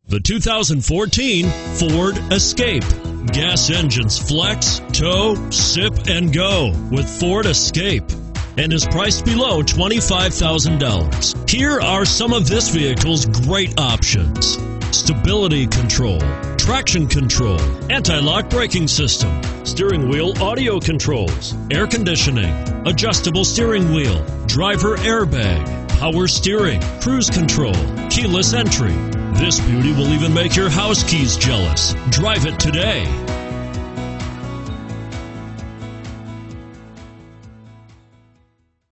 The 2014 Ford Escape. Gas engines flex, tow, sip, and go with Ford Escape, and is priced below $25,000. Here are some of this vehicle's great options: stability control, traction control, anti-lock braking system, steering wheel audio controls, air conditioning, adjustable steering wheel, driver airbag, power steering, cruise control, keyless entry. This beauty will even make your house keys jealous. Drive it today.